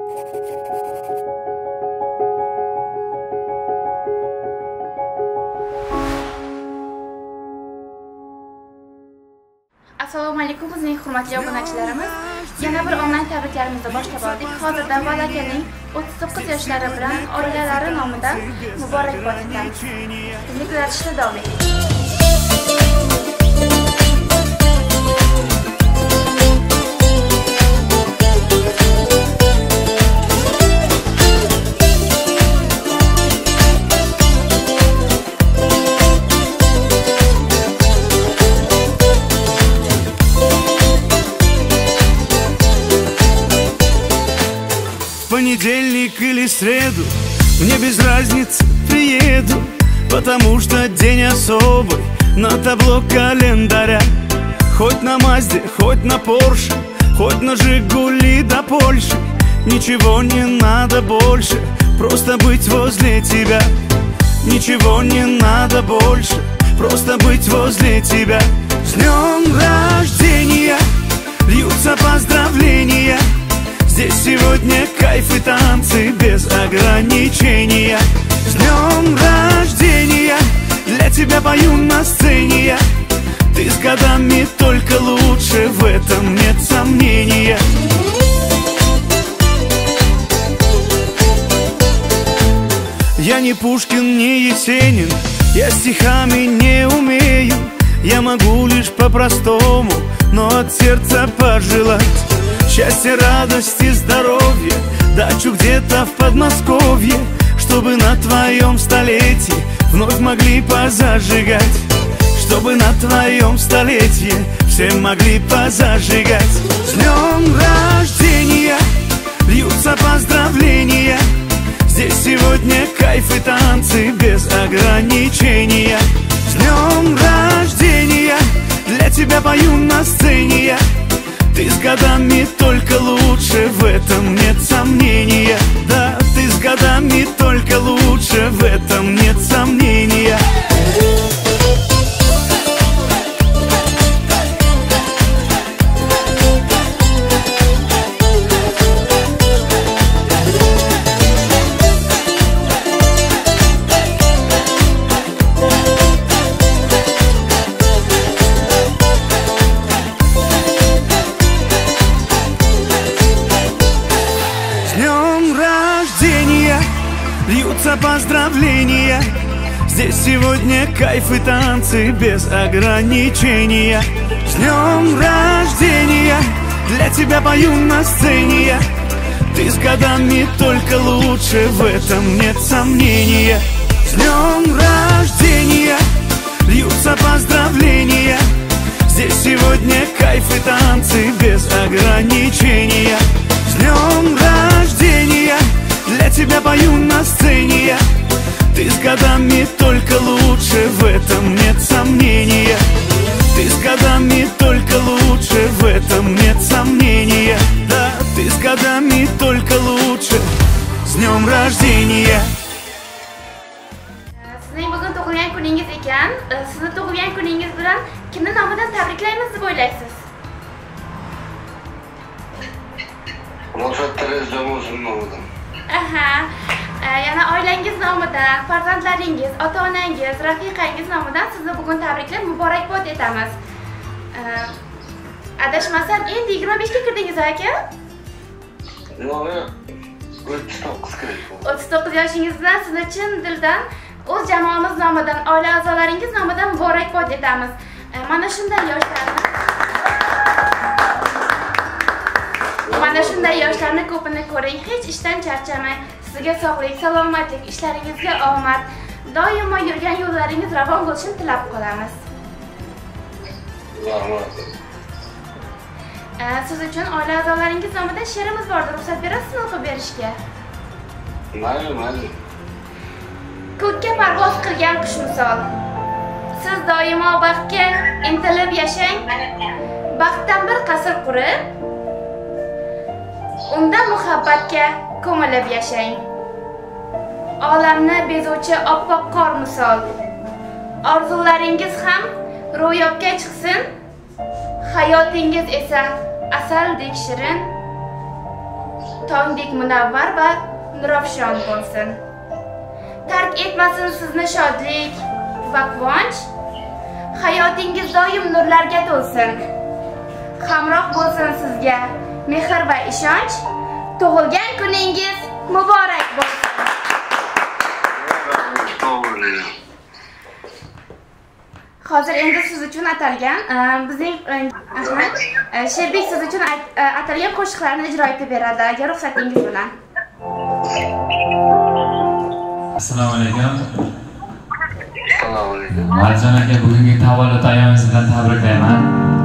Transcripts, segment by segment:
Assalomu alaykum bizning hurmatli obunachilarimiz. Yana bir onlayn tabriklarimizni boshlab oldik. Hozirda bolakaning 39 yoshlari bilan oilalari nomidan muborakbod etamiz. Bizni kuzatishda davom eting. Понедельник или среду, мне без разницы, приеду, потому что день особый на табло календаря. Хоть на Мазде, хоть на Порше, хоть на Жигули до Польши, ничего не надо больше, просто быть возле тебя. Ничего не надо больше, просто быть возле тебя. С днем рождения льются поздравления. Здесь сегодня кайф и танцы без ограничения. С днем рождения для тебя пою на сцене я. Ты с годами только лучше, в этом нет сомнения. Я не Пушкин, не Есенин, я стихами не умею. Я могу лишь по-простому, но от сердца пожелать счастья, радости, здоровья, дачу где-то в Подмосковье, чтобы на твоем столетии вновь могли позажигать. Чтобы на твоем столетии все могли позажигать. С днем рождения льются поздравления. Здесь сегодня кайф и танцы без ограничения. С днем рождения для тебя пою на сцене я. Ты с годами только лучше, в этом нет сомнения. Да, ты с годами только лучше, в этом нет сомнения. Льются поздравления. Здесь сегодня кайф и танцы без ограничения. С днем рождения для тебя пою на сцене я. Ты с годами только лучше, в этом нет сомнения. С днем рождения льются поздравления. Здесь сегодня кайф и танцы без ограничения. С днем рождения для тебя пою на сцене я. Ты с годами только лучше, в этом нет сомнения. Ты с годами только лучше, в этом нет сомнения. Да, ты с годами только лучше. С днем рождения. Sizning bugun tug'ilgan kuningiz ekan. Sizni tug'ilgan kuningiz bilan kimning nomidan tabriklaymiz deb o'ylaysiz? Ro'shat Terezjonovning nomidan. Aha. Yana oilangiz nomidan, farzandlaringiz, ota-onangiz, rafiqangiz nomidan sizni bugun tabriklab muborakbod etamiz. Adashmasam endi 25 ga kirdingiz aka? Yo'q, 39 kirdik. 39 yoshingiz bilan sizni chin dildan o'z jamoamiz nomidan, oila a'zolaringiz nomidan muborakbod etamiz. Mana shunday yoshlarni ko'pini ko'ring, hech ishdan charchamang. Sizga sog'lik, salomatlik, ishlaringizga omad, doimo yurgan yo'llaringiz ravon bo'lishini tilab qolamiz. Rahmat. Siz uchun oila a'zolaringiz nomidan she'rimiz bordir. Ruxsat berasizmi o'qib berishga? Mayli. Ko'kka parvoz qilgan qush misol. Siz doimo baxtga intilib yashang. Baxtdan bir qasr qurib, unda muhabbatga ko'milib yashang. Olamni bezovchi oppoq qor misol. Orzularingiz ham ro'yobga chiqsin, hayotingiz esa asaldek shirin. tongdek munavvar va nurafshon bo'lsin. Tark etmasin sizni shodlik va quvonch. Hayotingiz doim nurlarga to'lsin. Hamroh bo'lsin sizga mehr va ishonch. Tug'ilgan kuningiz muborak bo'lsin. Hozir endi siz uchun atalgan bizning Sherbek siz uchun atalgan qo'shiqlarni ijro etib beradi, agar ruxsatingiz bilan. Assalomu alaykum. Assalomu alaykum. Marjon aka, bugungi tavallud ayyomingiz bilan tabriklayman.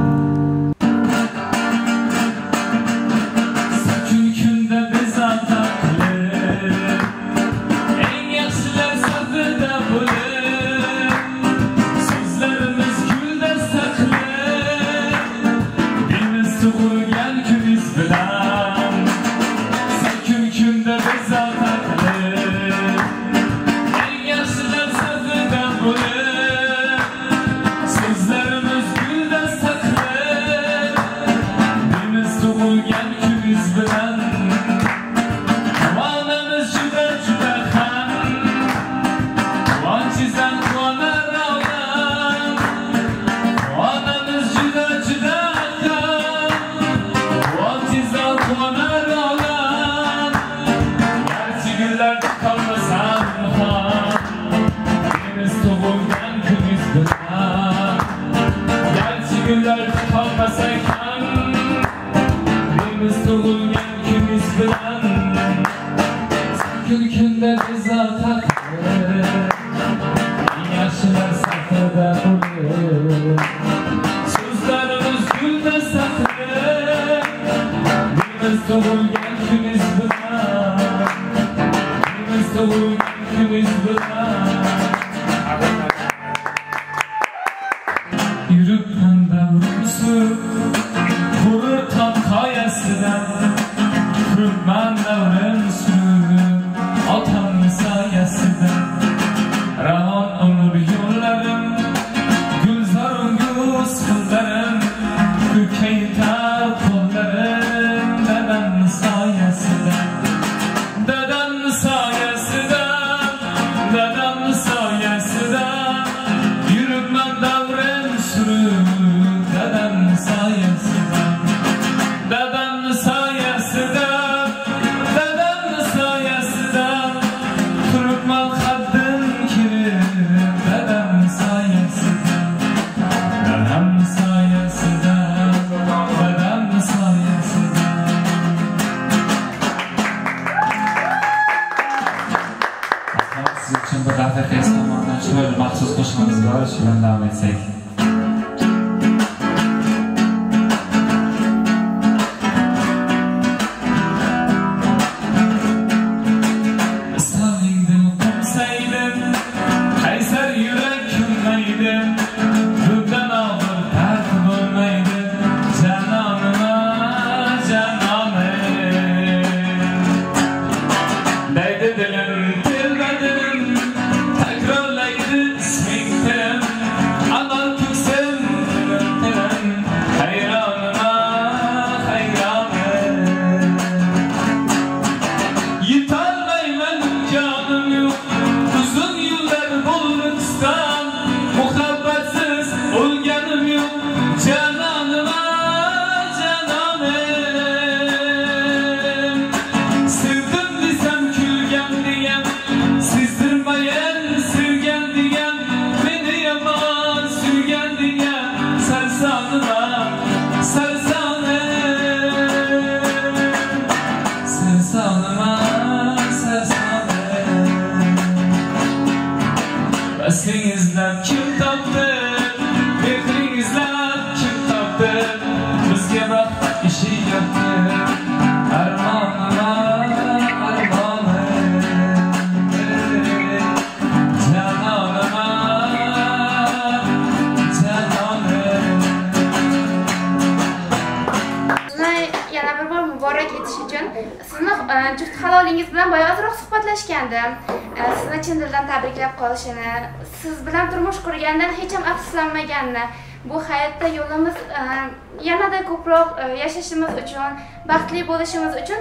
Juft halolingiz bilan bayozroq suhbatlashgandim. Sizni chin dildan tabriklab qolishini, siz bilan turmush qurgandan hech ham afsuslanmaganini, bu hayotda yo'limiz yanada ko'proq yashashimiz uchun, baxtli bo'lishimiz uchun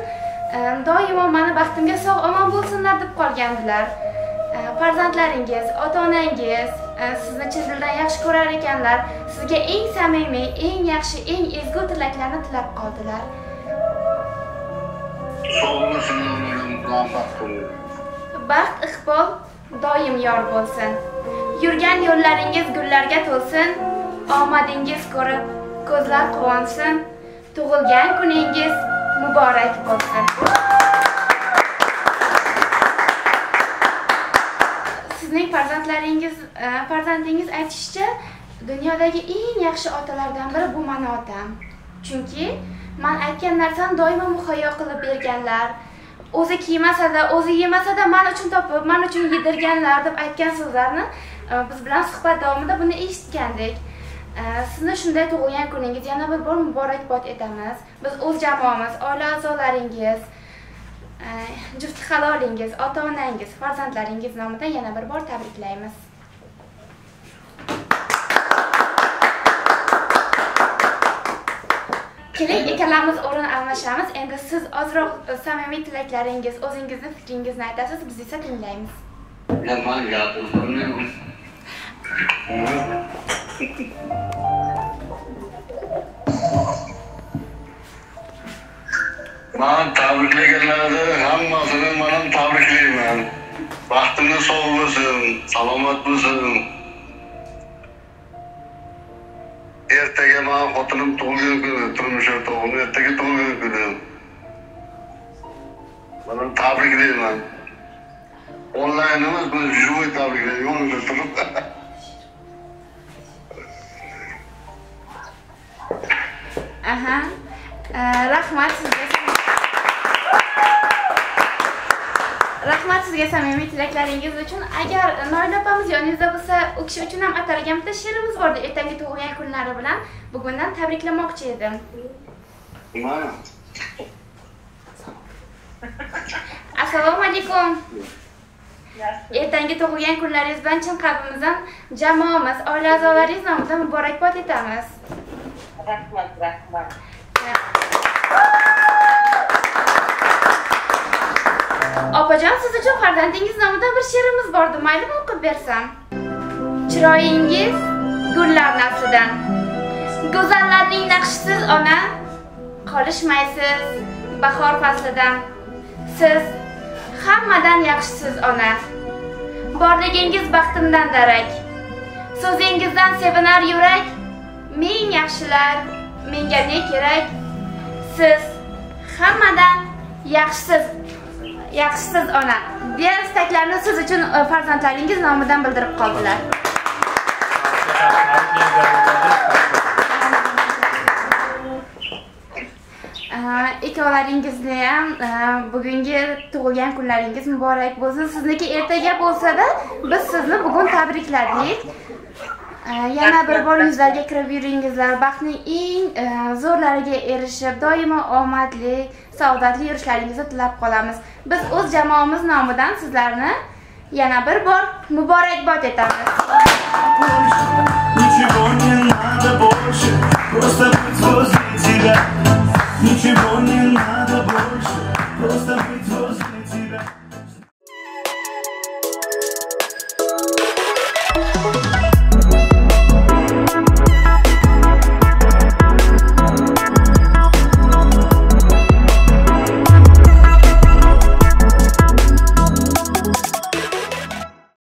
doimo mani baxtimga sog' omon bo'lsinlar deb qolgandilar. Farzandlaringiz, ota-onangiz sizni chin dildan yaxshi ko'rar ekanlar. Sizga eng samimiy, eng yaxshi, eng ezgu tilaklarni tilab qoldilar. Baxt, iqbol doim yor bo'lsin. Yurgan yo'llaringiz gullarga to'lsin. Omadingiz ko'rib, ko'zlar quvonsin. Tug'ilgan kuningiz muborak bo'lsin. Sizning farzandingiz aytishicha, dunyodagi eng yaxshi otalardan biri bu meni otam. Chunki men aytgan narsani doimo muhayyo qilib berganlar. O'zi kiymasa-da, o'zi yemasa-da men uchun topib, men uchun yedirganlar deb aytgan so'zlarni biz bilan suhbat davomida buni eshitgandik. Sizni shunday tug'ilgan kuningiz yana bir bor muborakbod etamiz. Biz o'z jamoamiz, oila a'zolaringiz, juft halolingiz, ota-onangiz, farzandlaringiz nomidan yana bir bor tabriklaymiz. Keling, ikkalamiz o'rin almashamiz. Endi siz ozroq samimiy tilaklaringiz, o'zingizning fikringizni aytasiz, biz esa tinglaymiz. Ben tabriklaganlarni hammasini men tabriklayman. Baxtini sog' bo'lsin, salomat bo'lsin. Ertaga men xotinim tug'ilgan kuni, turmush o'rtog'im ertaga tug'ilgan kuni. Men tabriklayman. Onlayn emas, biz живой tabriklayman, yonida turib. Aha. Rahmat sizga. Rahmat sizga samimiy tilaklaringiz uchun. Agar Noila opamiz yoningizda bo'lsa, u kishi uchun ham atalgan bitta she'rimiz bor edi. Ertangi tug'ilgan kunlari bilan bugundan tabriklamoqchi edim. Mana. Assalomu alaykum. Ertangi tug'ilgan kunlaringiz bilan chin qalbimizdan jamoamiz, oila a'zolaringiz nomidan muborakbod etamiz. Rahmat. Opajon, siz uchun farzandingiz nomidan bir she'rimiz bor edi, maylimi o'qib bersam? Chiroyingiz gullar naslidan. Go'zallarning naqshisiz ona, qolishmaysiz bahor faslidan. Siz hammadan yaxshisiz ona. Borligingiz baxtimdan darak. So'zingizdan sevinar yurak. Ming yaxshilar, menga ne kerak? Siz hammadan yaxshisiz ona. Diğer istaklarni siz uchun farzandlaringiz nomidan bildirib qoldilar. Ikkovlaringizni ham bugungi tug'ilgan kunlaringiz muborak bo'lsin. Sizniki ertaga bo'lsa-da, biz sizni bugun tabrikladik. Yana bir bor yuzlarga kirib yuringizlar, baxtning eng zo'rlariga erishib, doimo omadli, saodatli yurishlaringizni tilab qolamiz. Biz o'z jamoamiz nomidan sizlarni yana bir bor muborakbod etamiz. Ничего не надо больше, просто быть возле тебя. Ничего не надо больше, просто быть возле тебя.